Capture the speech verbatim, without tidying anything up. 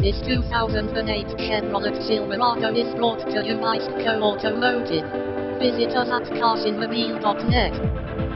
This two thousand eight Chevrolet Silverado is brought to you by Sco Automotive. Visit us at cars in mobile dot net.